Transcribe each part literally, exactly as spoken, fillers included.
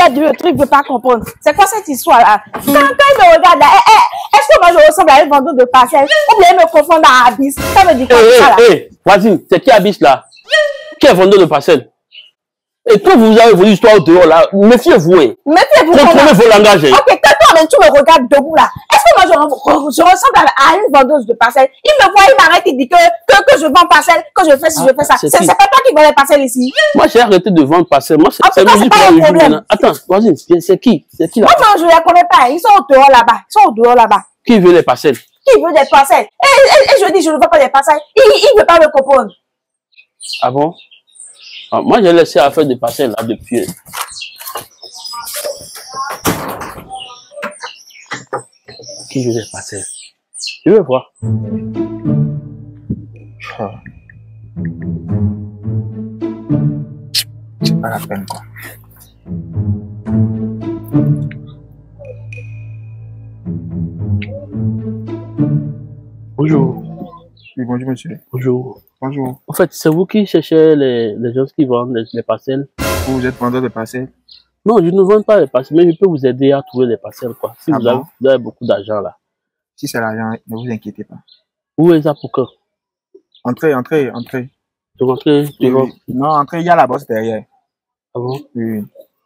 a dit le truc, je ne veux pas comprendre. C'est quoi cette histoire-là? Quand, quand il me regarde là, eh, eh, est-ce que moi je ressemble à une vendeuse de parcelles? Ou bien il me confond à Abyss? Ça me dit quoi hey, ça là? Hé, hey, voisine, c'est qui Abyss là? Qui est vendeur de parcelles? Et quand vous avez vos histoires dehors là, méfiez-vous. Hein. Méfiez-vous. Contrôlez vos langages. Hein. Ok, quand toi-même tu me regardes debout là, est-ce que moi je, je ressemble à, à une vendeuse de parcelles? Il me voit, il m'arrête, il dit que, que, que je vends parcelles, que je fais ci, ah, je fais ça. C'est pas toi qui vends les parcelles ici. Moi j'ai arrêté de vendre parcelles. Moi c'est musique pour le problème. Attends, voisine, c'est qui? C'est qui là? Moi non, je les connais pas. Ils sont au dehors là-bas. Ils sont au dehors là-bas. Qui veut les parcelles? Qui veut des parcelles? Et, et, et je dis, je ne veux pas des parcelles. Il ne veut pas me comprendre. Ah bon? Ah, moi, j'ai laissé à faire des parcelles là depuis. Qui veut des parcelles? Je veux voir. Oh. C'est pas la peine, quoi. Bonjour. Oui, bonjour, monsieur. Bonjour. Bonjour. En fait, c'est vous qui cherchez les, les gens qui vendent les, les parcelles? Vous êtes vendeur de parcelles? Non, je ne vends pas les parcelles, mais je peux vous aider à trouver les parcelles, quoi. Si ah vous, bon? avez, vous avez beaucoup d'argent, là. Si c'est l'argent, ne vous inquiétez pas. Où est ça pour que? Entrez, entrez, entrez. De rentrer devant? Oui, oui. Non, entrez, il y a la bosse derrière. Ah bon? Oui.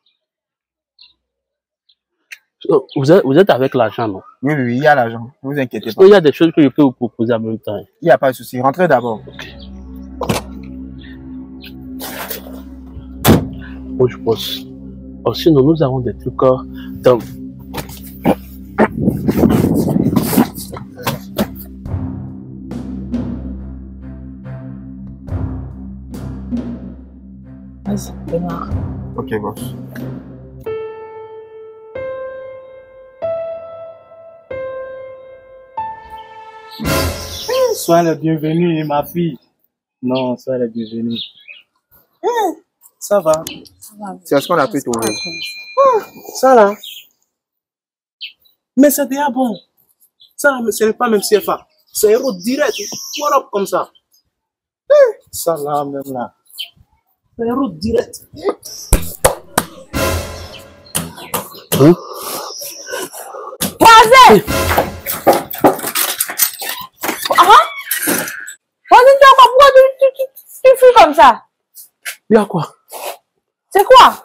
Vous êtes, vous êtes avec l'argent, non? Oui, oui, il y a l'argent. Ne vous inquiétez pas. Il y a des choses que je peux vous proposer en même temps. Il n'y a pas de souci. Rentrez d'abord. Okay. Bon, je pense. Oh, sinon, nous avons des trucs dans... Vas-y, démarre. Ok, boss. Sois la bienvenue, ma fille. Non, sois la bienvenue. Mmh, ça va. C'est ce qu'on a pu trouver. Mmh, ça là. Mais c'est déjà bon. Ça, ce n'est pas même C F A. C'est euro direct. Voilà comme ça. Mmh, ça là, même là. C'est euro direct. Hein? Voisin! Pourquoi tu, tu, tu, tu fais comme ça? Il y a quoi? C'est quoi?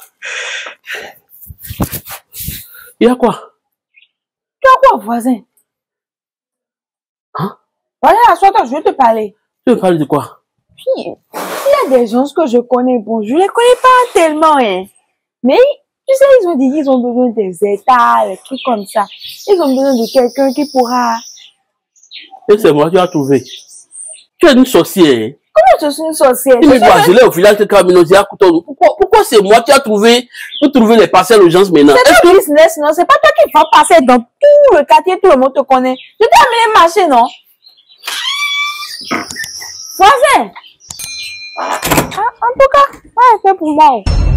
Il y a quoi? Tu as quoi, voisin? Hein? Voisin, assois-toi, je vais te parler. Tu veux parler de quoi? Puis, il y a des gens que je connais, bon, je les connais pas tellement, hein. Mais, tu sais, ils ont dit qu'ils ont besoin des états, des trucs comme ça. Ils ont besoin de quelqu'un qui pourra... Et c'est moi qui as trouvé. Tu es une sorcière. Comment je suis une sorcière? Il me doit geler au village de Caminosia Couton. Pourquoi, pourquoi c'est moi qui a trouvé pour trouver les parcelles aux gens maintenant? C'est ton business, non? C'est pas toi qui vas passer dans tout le quartier, tout le monde te connaît. Je t'ai amené marcher, non? Voisin! Ah, en tout cas, ouais, c'est pour moi.